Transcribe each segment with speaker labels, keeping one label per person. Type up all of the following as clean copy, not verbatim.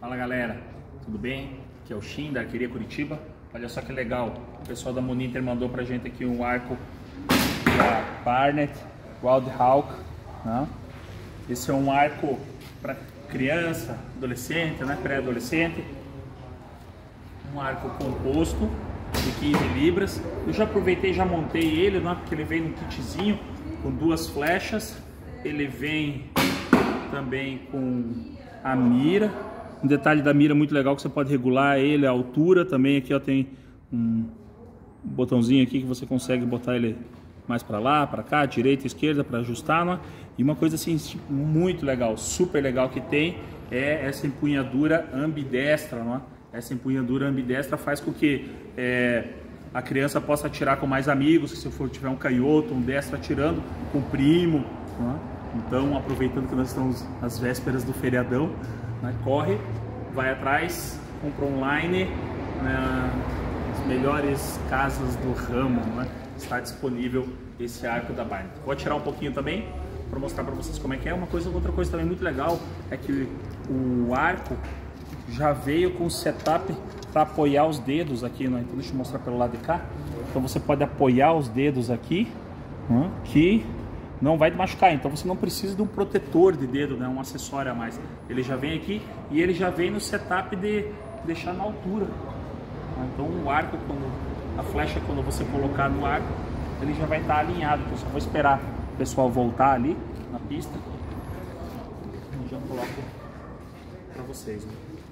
Speaker 1: Fala galera, tudo bem? Aqui é o Shin da Arqueria Curitiba. Olha só que legal, o pessoal da Moninter mandou pra gente aqui um arco da Barnett Wild Hawk, né? Esse é um arco para criança, adolescente, né? Pré-adolescente. Um arco composto de 15 libras. Eu já aproveitei e já montei ele, né? Porque ele vem no kitzinho com duas flechas. Ele vem também com a mira. Um detalhe da mira muito legal que você pode regular ele, a altura também. Aqui ó, tem um botãozinho aqui que você consegue botar ele mais para lá, para cá, direita, esquerda, para ajustar, né? E uma coisa assim muito legal, super legal que tem é essa empunhadura ambidestra, né? Essa empunhadura ambidestra faz com que a criança possa atirar com mais amigos, se for tiver um canhoto, um destro atirando com o primo, né? Então, aproveitando que nós estamos às vésperas do feriadão, né? Corre, vai atrás, compra online, as melhores casas do ramo, né? Está disponível esse arco da Barnett. Vou atirar um pouquinho também para mostrar para vocês como é que é. Outra coisa também muito legal é que o arco já veio com setup para apoiar os dedos aqui, né? Então deixa eu mostrar pelo lado de cá. Então você pode apoiar os dedos aqui, né? Que não vai te machucar. Então você não precisa de um protetor de dedo, né? Um acessório a mais. Ele já vem aqui e ele já vem no setup de deixar na altura. Então o arco, a flecha, quando você colocar no arco, ele já vai estar alinhado. Então eu só vou esperar o pessoal voltar ali na pista e já coloco para vocês, né?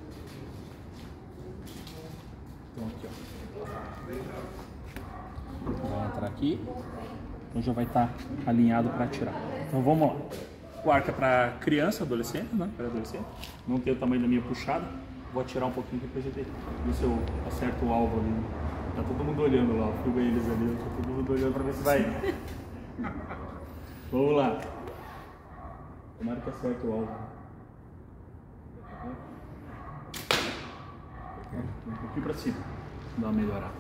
Speaker 1: Então aqui, ó, vai entrar aqui, então já vai estar alinhado para atirar. Então vamos lá. O arco é para criança, adolescente, né? Para adolescente. Não tem o tamanho da minha puxada. Vou atirar um pouquinho depois de ver se eu acerto o alvo ali. Tá todo mundo olhando lá, filma eles ali, tá todo mundo olhando para ver se vai. Vamos lá. Tomara que acerte o alvo. Um pouquinho para cima, dá uma melhorada.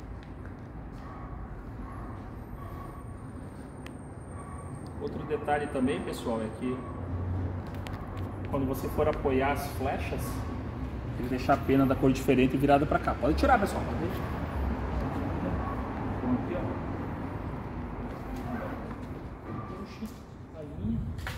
Speaker 1: Outro detalhe também, pessoal, é que quando você for apoiar as flechas, ele deixar a pena da cor diferente e virada para cá. Pode tirar, pessoal. Pode deixar. Então aqui, ó. Puxa a linha.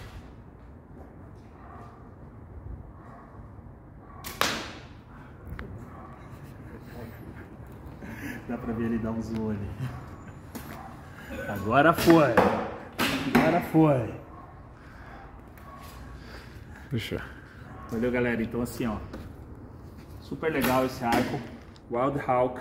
Speaker 1: Dá pra ver ele dar um zoom ali. Agora foi. Agora foi.
Speaker 2: Puxa.
Speaker 1: Valeu, galera. Então assim, ó. Super legal esse arco. Wild Hawk.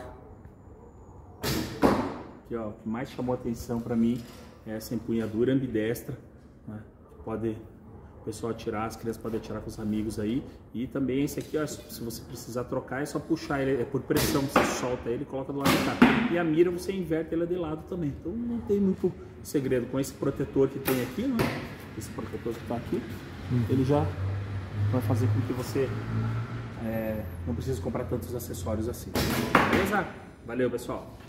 Speaker 1: Aqui, ó. O que mais chamou a atenção pra mim é essa empunhadura ambidestra, né? Pode o pessoal atirar, as crianças podem atirar com os amigos aí. E também esse aqui, ó, se você precisar trocar, é só puxar ele, é por pressão, você solta ele e coloca do lado de cá. E a mira você inverte ela de lado também. Então não tem muito segredo. Com esse protetor que tem aqui, né? Esse protetor que tá aqui, ele já vai fazer com que você não precise comprar tantos acessórios assim. Beleza? Valeu, pessoal!